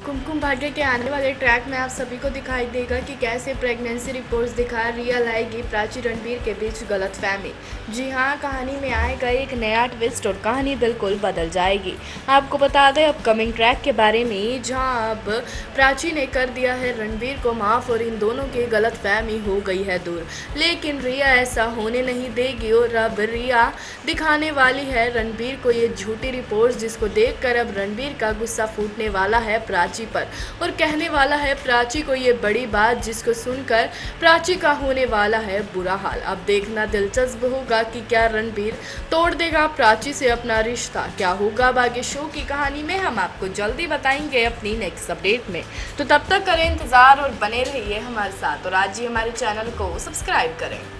कुमकुम भाग्य के आने वाले ट्रैक में आप सभी को दिखाई देगा कि कैसे प्रेगनेंसी रिपोर्ट्स दिखा रिया लाएगी प्राची रणबीर के बीच गलतफहमी। जी हाँ, कहानी में आएगा एक नया ट्विस्ट और कहानी बिल्कुल बदल जाएगी। आपको बता दें अपकमिंग ट्रैक के बारे में, जहाँ अब प्राची ने कर दिया है रणबीर को माफ़ और इन दोनों की गलतफहमी हो गई है दूर। लेकिन रिया ऐसा होने नहीं देगी और अब रिया दिखाने वाली है रणबीर को ये झूठी रिपोर्ट्स, जिसको देखकर अब रणबीर का गुस्सा फूटने वाला है प्राची पर और कहने वाला है प्राची को ये बड़ी बात, जिसको सुनकर प्राची का होने वाला है बुरा हाल। अब देखना दिलचस्प होगा कि क्या रणबीर तोड़ देगा प्राची से अपना रिश्ता। क्या होगा बाकी शो की कहानी में, हम आपको जल्दी बताएंगे अपनी नेक्स्ट अपडेट में। तो तब तक करें इंतज़ार और बने रहिए हमारे साथ और आज ही हमारे चैनल को सब्सक्राइब करें।